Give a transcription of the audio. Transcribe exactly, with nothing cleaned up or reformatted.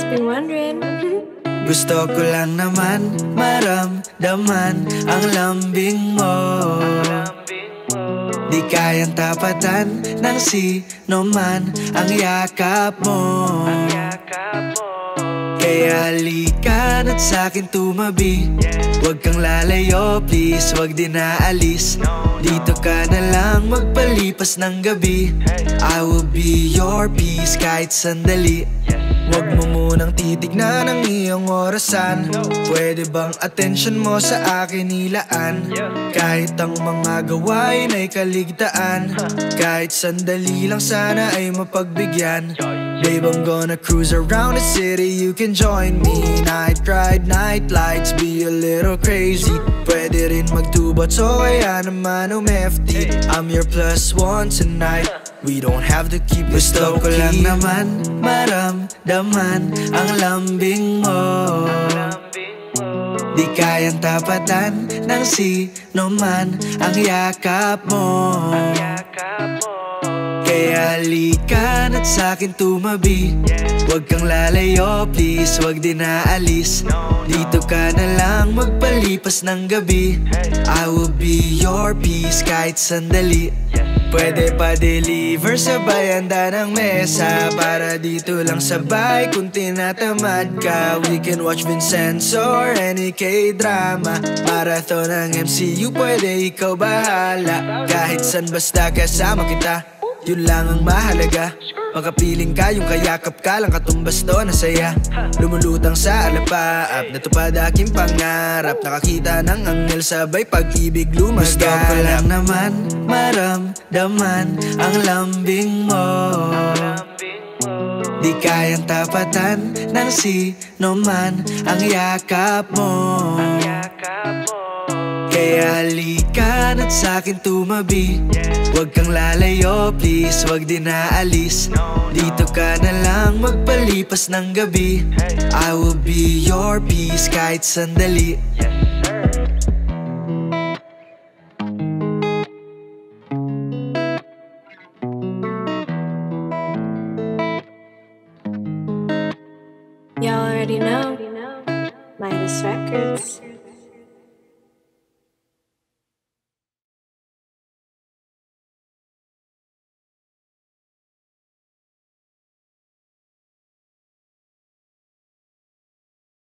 just been wondering. Gusto ko lang naman maramdaman ang lambing mo. Di kayang tapatan ng sino man ang yakap mo. Kaya halika na't sa'kin tumabi. Huwag kang lalayo, please, huwag din naalis. Dito ka na lang magpalipas ng gabi. I will be your peace kahit sandali. Huwag mo munang titignan ang iyong orasan. Pwede bang attention mo sa akin ilaan? Kahit ang mga gawain ay kaligtaan, kahit sandali lang sana ay mapagbigyan. Babe, I'm gonna cruise around the city, you can join me. Night ride, night lights, be a little crazy. Pwede rin magtubat, so kaya naman umefty. I'm your plus one tonight, we don't have to keep this low-key. Gusto ko lang naman maramdaman ang lambing mo. Di kayang tapatan ng sino man ang yakap mo. Kaya halika na't sa'kin tumabi. Huwag kang lalayo, please, huwag din naalis. Dito ka na lang magpalipas ng gabi. I will be your peace kahit sandali. Pwede pa deliver sabay handa ng mesa. Para dito lang sabay kung tinatamad ka. We can watch Vincenzo or any K-drama. Marathon ng M C U, pwede ikaw bahala. Kahit san basta kasama kita, yun lang ang mahalaga. Makapiling ka, yung kayakap ka lang katumbas to na saya. Lumulutang sa alapaap, natupad aking pangarap. Nakakita ng anghel sabay pag-ibig lumaganap. Gusto ko lang naman maramdaman ang lambing mo. Di kayang tapatan ng sino man ang yakap mo. Kaya halika na't sa'kin tumabi. Huwag kang lalayo, please, huwag din naalis. Dito ka na lang magpalipas ng gabi. I will be your peace kahit sandali. Y'all already know, Midas Records.